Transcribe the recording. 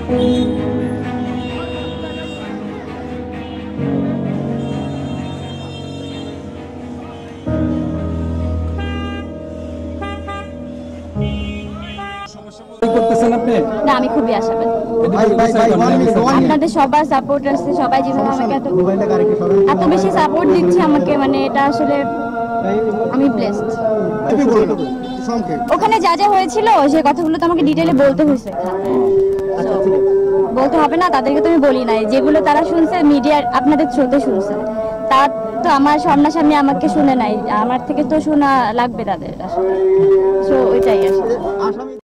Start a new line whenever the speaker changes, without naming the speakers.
না আমি খুবই আশাবাদী। আপনাদের সবার সাপোর্ট আছে, সবাই যেভাবে আমাকে এত বেশি সাপোর্ট দিচ্ছে আমাকে, মানে এটা আসলে আমি ব্লেসড। ওখানে যা যা হয়েছিল সে কথাগুলো তো আমাকে ডিটেইলে বলতে হয়েছে, বলতে হবে না তাদেরকে তো আমি বলি নাই, যেগুলো তারা শুনছে মিডিয়ার আপনাদের থ্রুতে শুনছে, তার তো আমার সামনাসামনি আমাকে শুনে নাই, আমার থেকে তো শোনা লাগবে তাদের আসলে। সো ওইটাই আসলে।